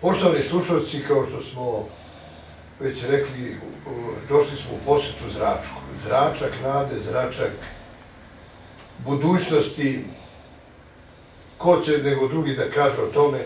Poštovani slušalci, kao što smo već rekli, došli smo u posetu Zračku. Zračak nade, zračak budućnosti. Ko će nego drugi da kaže o tome?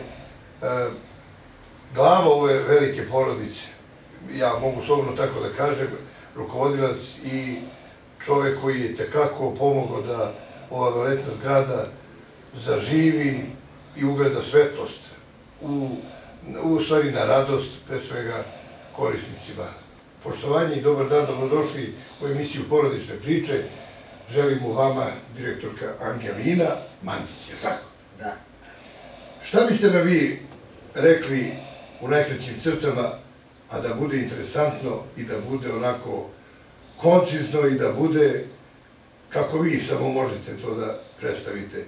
Glava ove velike porodice, ja mogu slobodno tako da kažem, rukovodilac i čovek koji je tekako pomogao da ova veletna zgrada zaživi i ugleda svetlost, u stvari na radost, pre svega korisnicima. Poštovanje i dobar dan, dobrodošli u emisiju Porodične priče. Želimo vama, direktorka Angelina Mandić, je li tako? Da. Šta biste nam vi rekli u najkraćim crtama, a da bude interesantno i da bude onako koncizno i da bude kako vi samo možete to da predstavite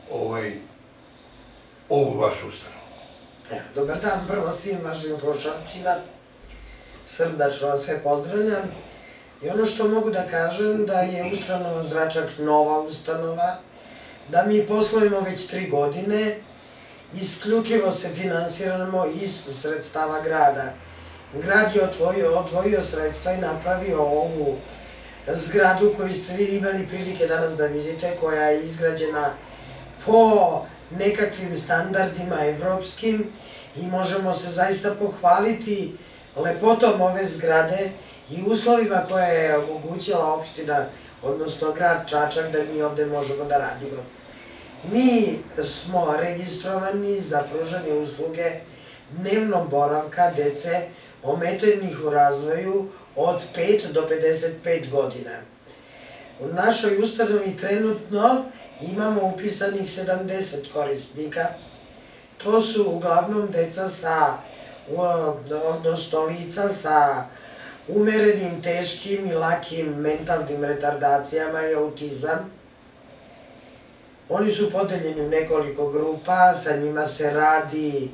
ovu vašu ustanovu? Dobar dan prvo svim vašim slušalcima. Srdačno vas sve pozdravljam. I ono što mogu da kažem da je ustanova Zračak nova ustanova, da mi poslujemo već 3 godine, isključivo se finansiramo iz sredstava grada. Grad je odvojio sredstva i napravio ovu zgradu koju ste vi imali prilike danas da vidite, koja je izgrađena po nekakvim standardima evropskim i možemo se zaista pohvaliti lepotom ove zgrade i uslovima koje je omogućila opština, odnosno grad Čačak, da mi ovde možemo da radimo. Mi smo registrovani za pružanje usluge dnevnog boravka dece ometenih u razvoju od 5 do 55 godina. U našoj ustanovi trenutno imamo upisanih 70 korisnika. To su uglavnom deca odnosno lica sa umerenim, teškim i lakim mentalnim retardacijama i autizam. Oni su podeljeni u nekoliko grupa, sa njima se radi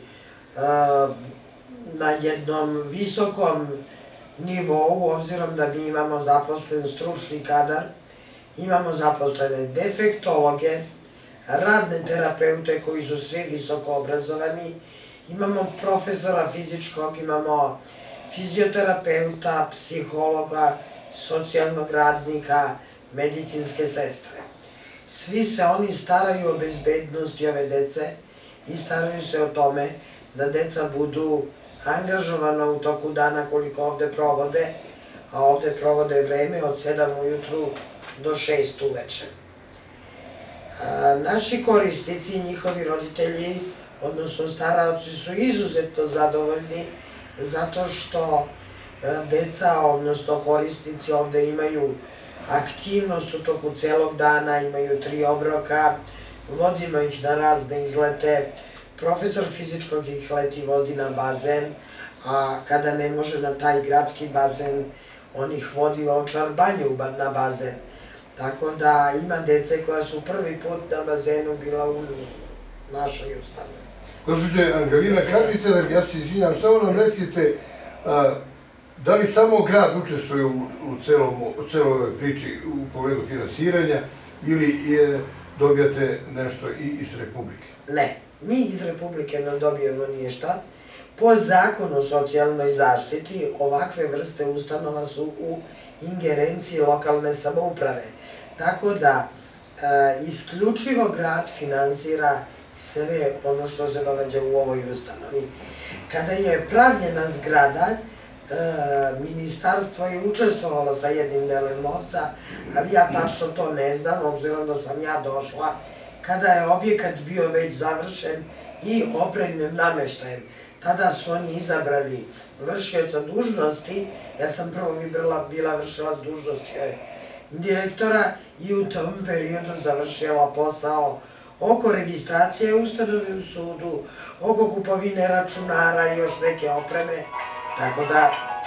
na jednom visokom nivou, obzirom da mi imamo zaposlen stručni kadar, imamo zaposlene defektologe, radne terapeute koji su svi visoko obrazovani, imamo profesora fizičkog, imamo fizioterapeuta, psihologa, socijalnog radnika, medicinske sestre. Svi se oni staraju o bezbednosti ove dece i staraju se o tome da deca budu angažovana u toku dana koliko ovde provode, a ovde provode vreme od 7 ujutru do 6 uveče. Naši korisnici i njihovi roditelji, odnosno staraoci, su izuzetno zadovoljni zato što deca, odnosno korisnici ovde imaju aktivnost u toku celog dana, imaju 3 obroka, vodimo ih na razne izlete, profesor fizičkog ih leti vodi na bazen, a kada ne može na taj gradski bazen, on ih vodi u Ovčar banju na bazen. Tako da ima dece koja su prvi put na bazenu bila u našoj ustanovi. Gospođe Angelina, kažite nam, ja se izvinjam, samo nam recite, da li samo grad učestvuje u celoj ovoj priči u pogledu finansiranja ili dobijate nešto i iz Republike? Ne, mi iz Republike ne dobijemo ništa. Po zakonu o socijalnoj zaštiti ovakve vrste ustanova su u ingerenciji lokalne samouprave. Tako da isključivo grad finansira sve ono što se događa u ovoj ustanovi. Kada je pravljena zgrada, ministarstvo je učestvovalo sa jednim delom novca, ali ja tačno to ne znam, obzirom da sam ja došla kada je objekat bio već završen i opremljen nameštajem. Tada su oni izabrali vršioca dužnosti, ja sam prvo bila vršilac dužnosti direktora i u tom periodu završila posao oko registracije ustanove u sudu, oko kupovine računara i još neke opreme, tako da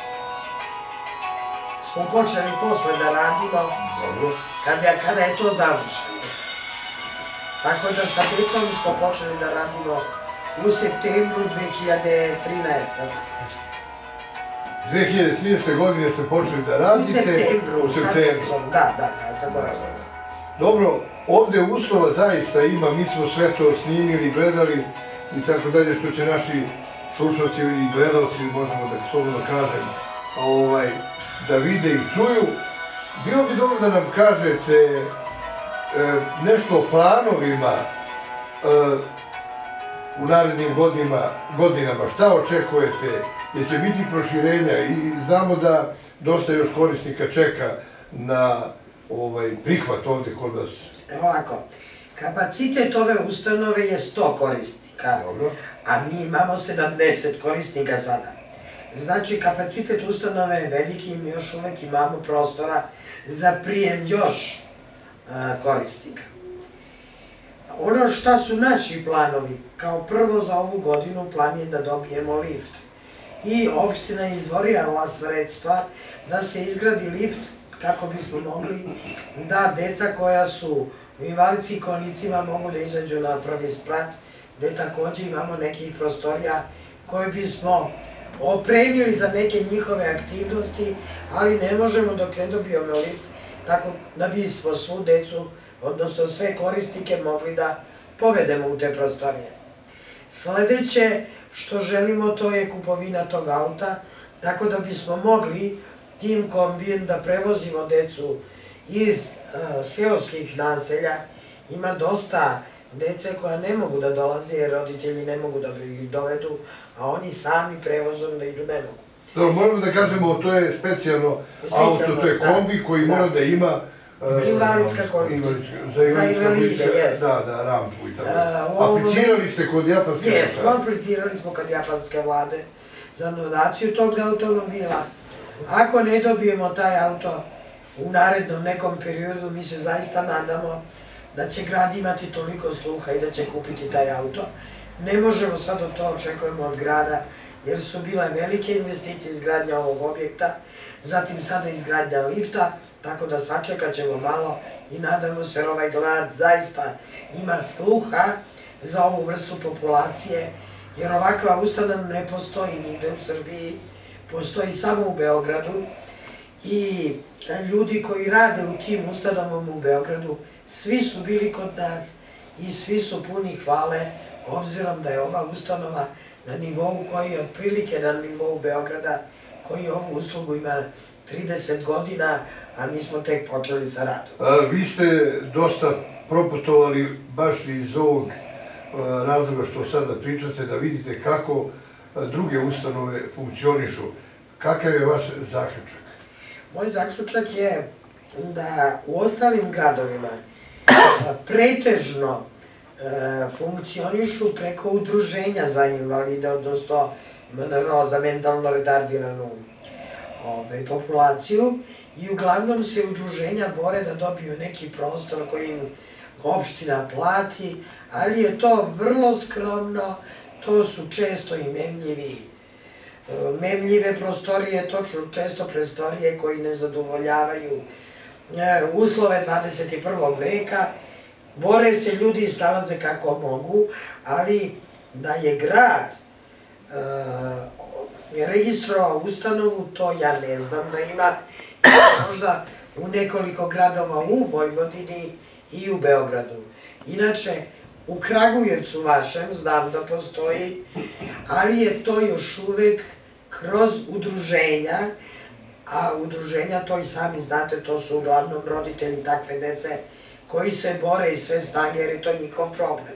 smo počeli posle da radimo kada je to završeno. Tako da sa decom smo počeli da radimo u septembru 2013. 2013. godine ste počeli da radite? U septembru, da, sa korisnicom. Dobro, ovde uslova zaista ima, mi smo sve to snimili, gledali i tako dalje, što će naši slušalci i gledalci, možemo da slobodno kažem, da vide i čuju. Bilo bi dobro da nam kažete nešto o planovima u narednim godinama, šta očekujete, jer će biti proširenja i znamo da dosta još korisnika čeka na prihvat ovde kod vas. Ovako, kapacitet ove ustanove je 100 korisnika, a mi imamo 70 korisnika sada. Znači, kapacitet ustanove je veliki i mi još uvek imamo prostora za prijem još korisnika. Ono šta su naši planovi, kao prvo za ovu godinu plan je da dobijemo lift. I opština je izdvojila sredstva da se izgradi lift kako bismo mogli da deca koja su u invalidskim kolicima mogu da izađu na prvi sprat, gde takođe imamo nekih prostorija koje bismo opremili za neke njihove aktivnosti, ali ne možemo dok ne dobijemo lift, tako da bismo svu decu, odnosno sve korisnike mogli da povedemo u te prostorije. Sledeće što želimo to je kupovina tog auta, tako da bismo mogli tim kombijem da prevozimo decu iz seoskih naselja. Ima dosta dece koja ne mogu da dolaze jer roditelji ne mogu da ih dovedu, a oni sami prevozom da idu ne mogu. Dobro, moramo da kažemo, to je specijalno auto, to je kombi koji mora da ima invalidska konica. Za invalide, jes. Da, rampu i tako. Aplicirali ste kod japanske vlade? Jesmo, aplicirali smo kod japanske vlade za donaciju tog automobila. Ako ne dobijemo taj auto u narednom nekom periodu, mi se zaista nadamo da će grad imati toliko sluha i da će kupiti taj auto. Ne možemo sad od to očekujemo od grada, jer su bile velike investicije izgradnja ovog objekta, zatim sada izgradnja lifta, tako da sačekat ćemo malo i nadamo se jer ovaj grad zaista ima sluha za ovu vrstu populacije, jer ovakva ustanova ne postoji nigde u Srbiji, postoji samo u Beogradu i ljudi koji rade u tim ustanovama u Beogradu, svi su bili kod nas i svi su puni hvale, obzirom da je ova ustanova na nivou koji je otprilike na nivou Beograda, koji ovu uslugu ima 30 godina, a mi smo tek počeli sa radom. Vi ste dosta proputovali baš iz ovog razloga što sada pričate, da vidite kako druge ustanove funkcionišu. Kakav je vaš zaključak? Moj zaključak je da u ostalim gradovima pretežno funkcionišu preko udruženja za invalide, odnosno MNRO, za mentalno retardiranu populaciju, i uglavnom se udruženja bore da dobiju neki prostor koji im opština plati, ali je to vrlo skromno, to su često i memljive prostorije, to su često prostorije koji ne zadovoljavaju uslove 21. veka, bore se ljudi i snalaze kako mogu, ali da je grad registrovao ustanovu, to ja ne znam da ima, možda u nekoliko gradova u Vojvodini i u Beogradu. Inače, u Kragujevcu vašem znam da postoji, ali je to još uvek kroz udruženja, a udruženja, to i sami znate, to su uglavnom roditelji takve dece koji se bore iz sve snage jer je to njihov problem.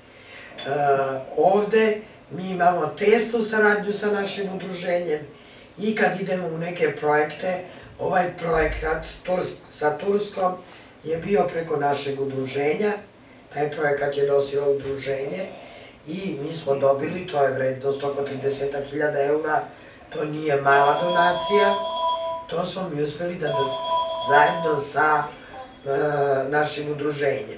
Ovde mi imamo tesnu saradnju sa našim udruženjem i kad idemo u neke projekte, ovaj projekat sa Turskom je bio preko našeg udruženja, taj projekat je nosilo udruženje i mi smo dobili, to je vrednost oko 30.000 eura, to nije mala donacija, to smo mi uspeli da zajedno sa našim udruženjem.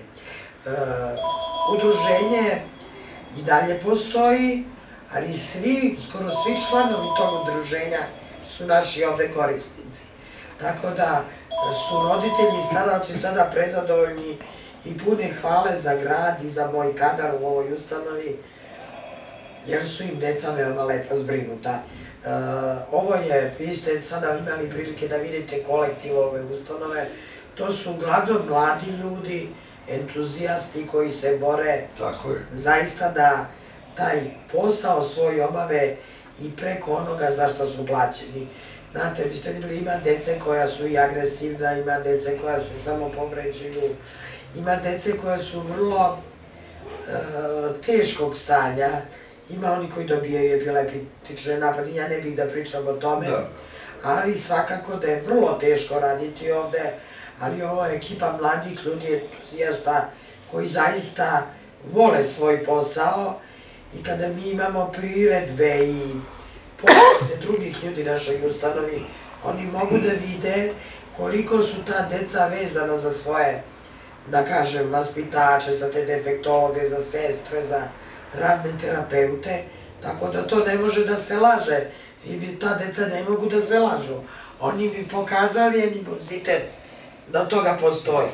Udruženje i dalje postoji, ali skoro svi članovi tog udruženja su naši ovde korisnici. Tako da su roditelji i staraoci sada prezadovoljni i pune hvale za grad i za moj kadar u ovoj ustanovi, jer su im deca veoma lepo zbrinuta. Ovo je, vi ste sada imali prilike da vidite kolektiv ove ustanove, to su uglavnom mladi ljudi, entuzijasti koji se bore zaista da taj posao svoj obave i preko onoga za što su plaćeni. Znate, vi ste videli, ima dece koja su i agresivna, ima dece koja se samo povređuju, ima dece koja su vrlo teškog stanja, ima oni koji dobijaju epileptične napade, ja ne bih da pričam o tome, ali svakako da je vrlo teško raditi ovde, ali ovo je ekipa mladih ljudi, entuzijasta, koji zaista vole svoj posao i kada mi imamo priredbe i poglede drugih ljudi našoj ustanovi, oni mogu da vide koliko su ta deca vezana za svoje, da kažem, vaspitače, za te defektologe, za sestre, za radne terapeute, tako da to ne može da se laže. I ta deca ne mogu da se lažu. Oni bi pokazali animozitet da toga postoji.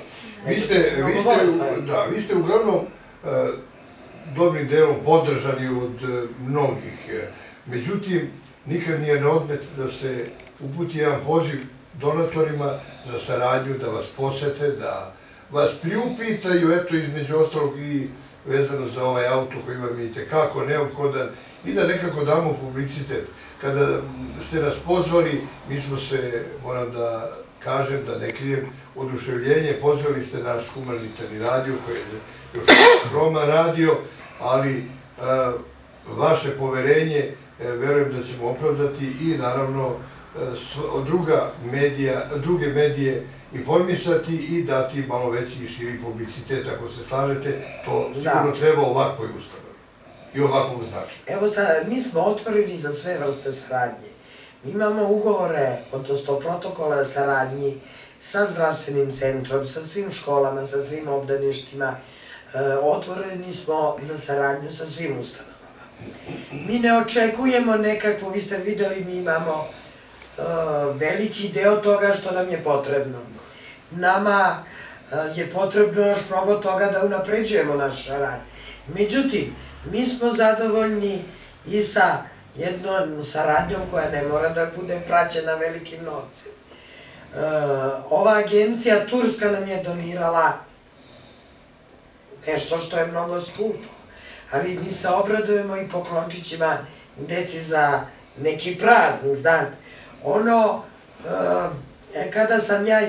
Vi ste uglavnom dobrim delom podržani od mnogih. Međutim, nikad nije na odmet da se uputi jedan poziv donatorima za saradnju, da vas posete, da vas priupitaju, eto, između ostalog i vezano za ovaj auto koji vam je itekako neophodan i da nekako damo publicitet. Kada ste nas pozvali, mi smo se, moram da kažem, da ne krijem, oduševljenje, pozvali ste naš humanitarni radio, koji je još skroman radio, ali vaše poverenje verujem da ćemo opravdati i naravno druge medije informisati i dati malo veći i širi publicitet, ako se slažete, to sigurno treba ovakvoj ustanovi i ovakvog značaja. Evo sad, mi smo otvoreni za sve vrste saradnje. Mi imamo ugovore, odnosno protokole saradnji sa zdravstvenim centrom, sa svim školama, sa svim obdaništima. Otvoreni smo za saradnju sa svim ustanovama. Mi ne očekujemo nekakvo, vi ste videli, mi imamo veliki deo toga što nam je potrebno. Nama je potrebno još mnogo toga da unapređujemo naš rad. Međutim, mi smo zadovoljni i sa jednom saradnjom koja ne mora da bude praćena velikim novcem. Ova agencija turska nam je donirala nešto što je mnogo skupo, ali mi se obradujemo i poklončićima deci za neki praznik, znate. Kada sam ja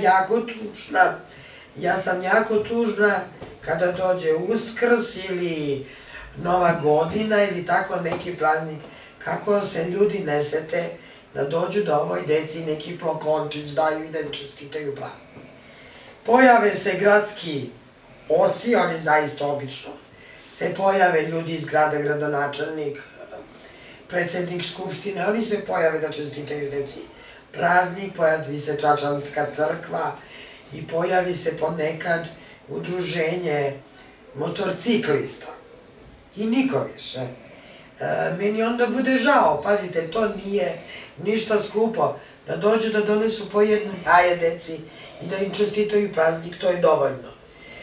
jako tužna kada dođe Uskrs ili Nova godina ili tako neki praznik, kako se ljudi ne sete da dođu da ovoj deci neki poklončić daju i da im čestitaju praznik. Pojave se gradski oci, oni zaista obično se pojave ljudi iz grada, gradonačelnik, predsednik skupštine, oni se pojave da čestitaju deci praznik, pojavi se Čačanska crkva i pojavi se ponekad udruženje motorciklista. I niko više. Meni onda bude žao, pazite, to nije ništa skupo, da dođu da donesu po jedno jaje deci i da im čestitaju praznik, to je dovoljno.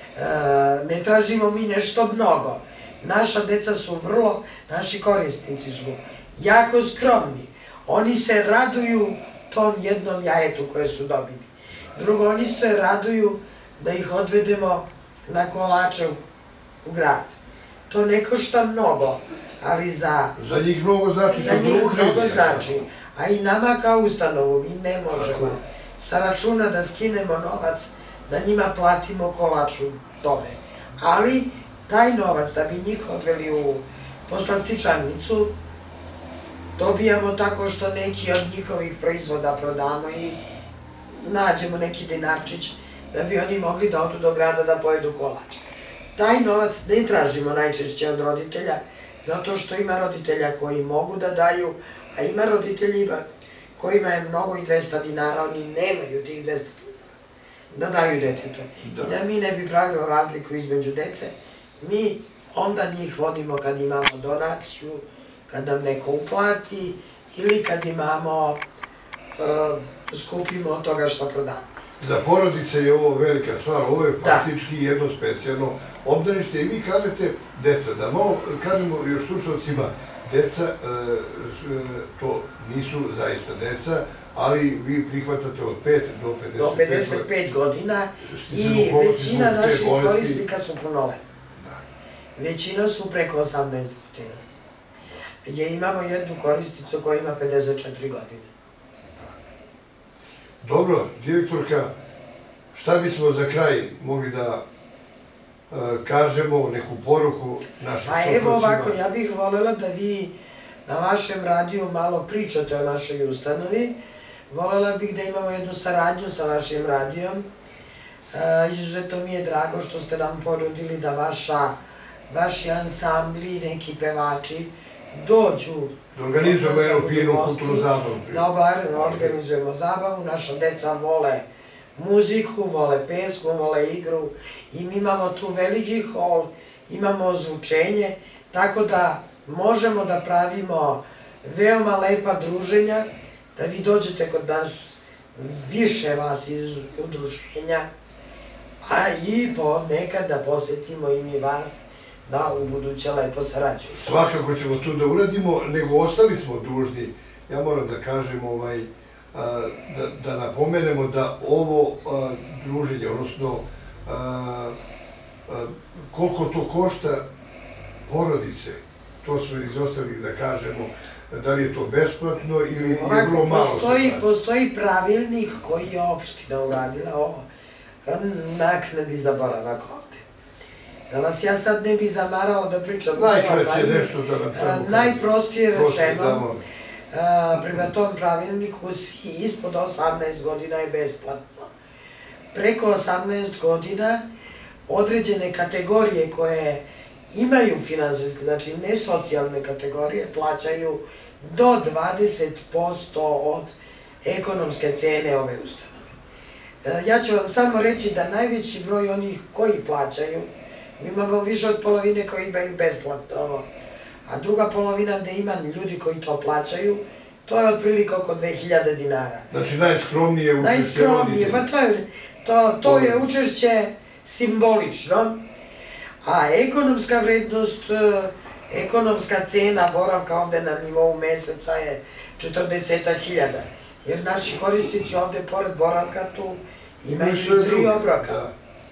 Ne tražimo mi nešto mnogo. Naša deca su naši korisnici su jako skromni. Oni se raduju tom jednom jajetu koje su dobili. Drugo, oni se raduju da ih odvedemo na kolače u grad. To ne košta mnogo, ali za njih mnogo znači za njih mnogo znači. A i nama kao ustanovu mi ne možemo sa računa da skinemo novac, da njima platimo kolač u tome. Ali taj novac, da bi njih odveli u poslastičarnicu, dobijamo tako što neki od njihovih proizvoda prodamo i nađemo neki dinarčić da bi oni mogli da odu do grada da pojedu kolač. Taj novac ne tražimo najčešće od roditelja, zato što ima roditelja koji mogu da daju, a ima roditelji kojima je mnogo i 200 dinara, oni nemaju tih 200 dinara da daju detetu. I da mi ne bi pravilo razliku između dece, mi onda njih vodimo kad imamo donaciju, kad nam neko uplati ili kad imamo, skupimo od toga što prodamo. Za porodice je ovo velika stvar, ovo je praktički jedno specijalno obdanište i vi kažete deca, da malo kažemo još slušalcima, deca, to nisu zaista deca, ali vi prihvatate od 5 do 55 godina i većina naših korisnika su punoletni. Većina su preko 18 godina. imamo jednu koristicu koja ima 54 godine. Dobro, direktorka, šta bismo za kraj mogli da kažemo, neku poruku našim slušalcima? Evo ovako, ja bih voljela da vi na vašem radiju malo pričate o našoj ustanovi. Voljela bih da imamo jednu saradnju sa vašim radijom. Izuzetno mi je drago što ste nam ponudili da vaši ansambli, neki pevači dođu. Da organizujemo jednu finu kulturnu zabavu. Da organizujemo zabavu, naša deca vole muziku, vole pesmu, vole igru i mi imamo tu veliki hol, imamo ozvučenje, tako da možemo da pravimo veoma lepa druženja, da vi dođete kod nas, više vas iz udruženja, a i nekad da posetimo i mi vas, da u buduće lepo sarađujemo. Svakako ćemo tu da uradimo, nego ostali smo dužni. Ja moram da kažem, da napomenemo da ovo druženje, odnosno koliko to košta porodice, to smo izostavili da kažemo, da li je to besplatno ili je vrlo malo. Postoji pravilnik koji je opština uradila o naknadi za boravak ovde. Da vas ja sad ne bi zamarala da pričam o pravilniku, najprostije rečeno, prema tom pravilniku svi ispod 18 godina je besplatno. Preko 18 godina određene kategorije koje imaju finansijske, znači ne socijalne kategorije, plaćaju do 20% od ekonomske cene ove ustanove. Ja ću vam samo reći da najveći broj onih koji plaćaju, mi imamo više od polovine koji imaju besplatno, a druga polovina gde ima ljudi koji to plaćaju, to je otprilike oko 2000 dinara. Znači najskromnije učešće roditelja. Najskromnije, pa to je učešće simbolično, a ekonomska vrednost, ekonomska cena boravka ovde na nivou meseca je 40.000, jer naši korisnici ovde pored boravka tu imaju i 3 obroka.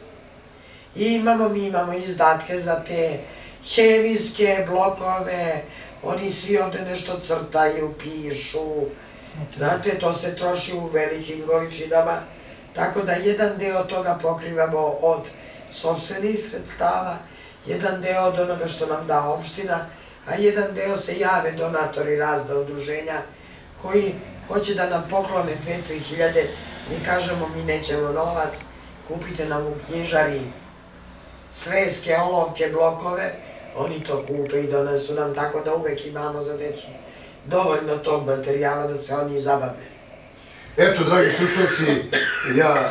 I mi imamo izdatke za te hemijske blokove, oni svi ovde nešto crtaju, pišu, znate, to se troši u velikim količinama, tako da jedan deo toga pokrivamo od sopstvenih sredstava, jedan deo od onoga što nam da opština, a jedan deo se jave donatori razna udruženja koji hoće da nam poklone 2-3 hiljade, mi kažemo mi nećemo novac, kupite nam u knjižari sveske, olovke, blokove, oni to kupe i donesu nam, tako da uvek imamo za decu dovoljno tog materijala da se oni zabave. Eto, dragi slušalci, ja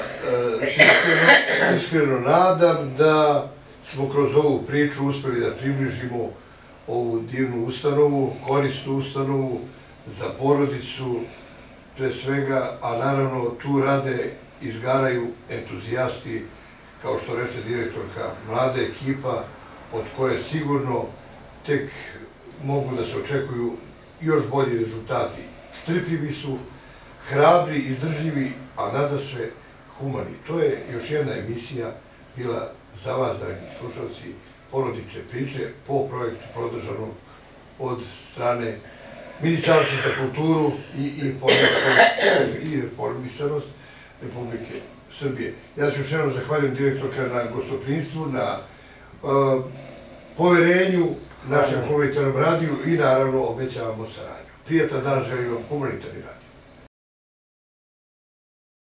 se iskreno nadam da smo kroz ovu priču uspeli da približimo ovu divnu ustanovu, korisnu ustanovu za porodicu, pre svega, a naravno tu rade, izgaraju entuzijasti, kao što reče direktorka, mlada ekipa od koje sigurno tek mogu da se očekuju još bolji rezultati. Strpljivi su, hrabri, izdržljivi, a nadasve humani. To je još jedna emisija bila za vas, dragi slušalci, porodične priče po projektu podržanog od strane Ministarstva za kulturu i informisanost Republike Srbije. Ja se još jednom zahvaljujem direktorka na gostoprinstvu, na poverenju našem humanitarnom radiju i naravno obećavamo saradnju. Prijatan dan, želim vam humanitarni radio.